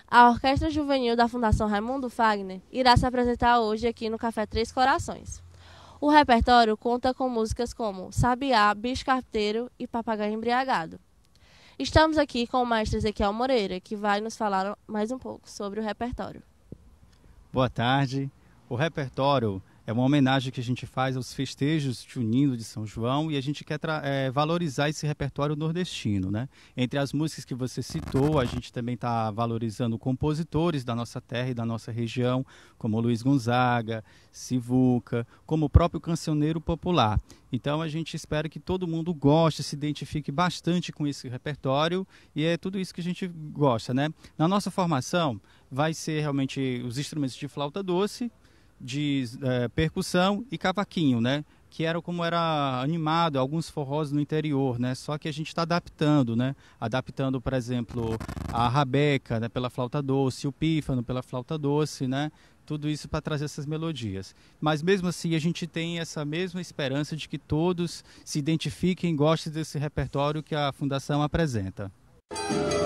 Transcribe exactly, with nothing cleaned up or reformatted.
A Orquestra Juvenil da Fundação Raimundo Fagner irá se apresentar hoje aqui no Café Três Corações. O repertório conta com músicas como Sabiá, Bicho Carteiro e Papagaio Embriagado. Estamos aqui com o maestro Ezequiel Moreira, que vai nos falar mais um pouco sobre o repertório. Boa tarde. O repertório é uma homenagem que a gente faz aos festejos juninos de São João e a gente quer é, valorizar esse repertório nordestino, né? Entre as músicas que você citou, a gente também está valorizando compositores da nossa terra e da nossa região, como Luiz Gonzaga, Sivuca, como o próprio cancioneiro popular. Então a gente espera que todo mundo goste, se identifique bastante com esse repertório e é tudo isso que a gente gosta, né? Na nossa formação vai ser realmente os instrumentos de flauta doce, de é, percussão e cavaquinho, né? Que era como era animado alguns forrós no interior, né? Só que a gente está adaptando, né? Adaptando, por exemplo, a rabeca, né? Pela flauta doce, o pífano pela flauta doce, né? Tudo isso para trazer essas melodias. Mas mesmo assim a gente tem essa mesma esperança de que todos se identifiquem e gostem desse repertório que a Fundação apresenta.